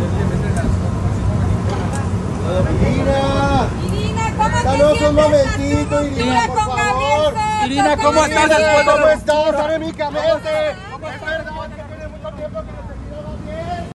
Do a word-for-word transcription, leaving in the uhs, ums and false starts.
Irina, Irina, ¿cómo te danos sientes? un momentito, Irina, Irina, por con favor. Gabriel Soto, Irina, ¿cómo con estás Gabriel después de ¿Cómo lo- estás? Anímicamente. ¿Cómo Es estás? verdad que tiene mucho tiempo que no te